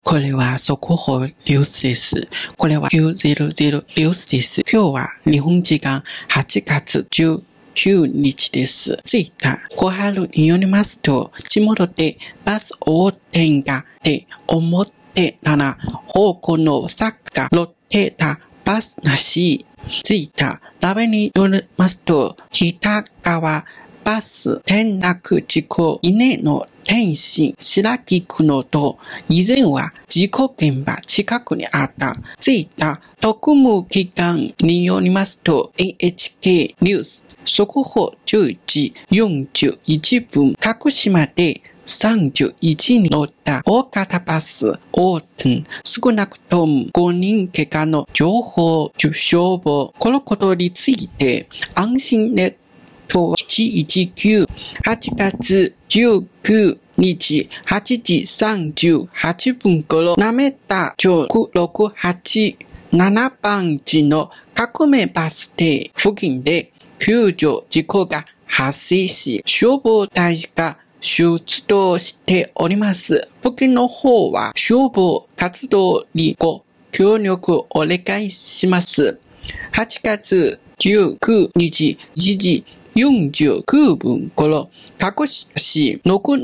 これは速報ニュースです。これは900ニュースです。今日は日本時間8月19日です。ツイッター、小春によりますと、地元でバス横転がって思ってたら、方向の坂が乗ってたバスなし。ツイッター、ラベによりますと、北川バス転落事故以内の天津白木区のと、以前は事故現場近くにあった。ツイッター特務機関によりますと、NHK ニュース速報10時41分、鹿島で31に乗った大型バス横転、少なくとも5人怪我の情報消防。このことについて、安心ネット119、8月19日8時38分頃、なめた町687番地の革命バス停付近で救助事故が発生し、消防隊が出動しております。付近の方は消防活動にご協力お願いします。8月19日1時49分頃、鹿児島市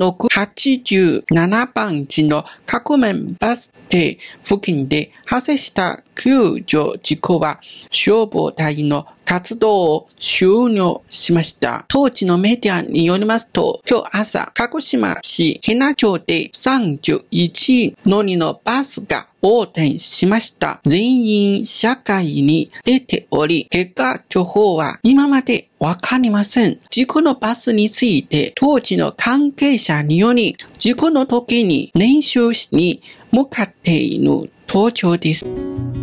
6687番地の革命バス停付近で発生した救助事故は、消防隊の活動を終了しました。当地のメディアによりますと、今日朝、鹿児島市日名町で31乗りのバスが横転しました。全員社会に出ており、結果情報は今までわかりません。事故のバスについて、当時の関係者により、事故の時に練習に向かっている途中です。